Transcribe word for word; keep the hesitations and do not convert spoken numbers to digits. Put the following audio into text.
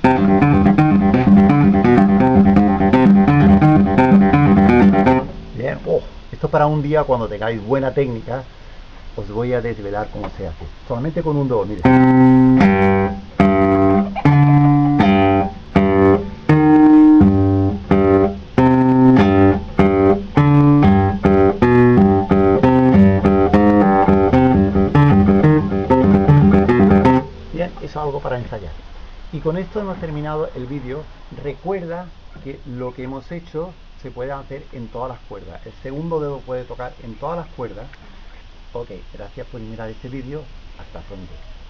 Bien, oh, esto para un día cuando tengáis buena técnica. Os voy a desvelar cómo se hace. Solamente con un do, mire. Bien, eso es algo para ensayar. Y con esto hemos terminado el vídeo. Recuerda que lo que hemos hecho se puede hacer en todas las cuerdas. El segundo dedo puede tocar en todas las cuerdas. Ok, gracias por mirar este vídeo. Hasta pronto.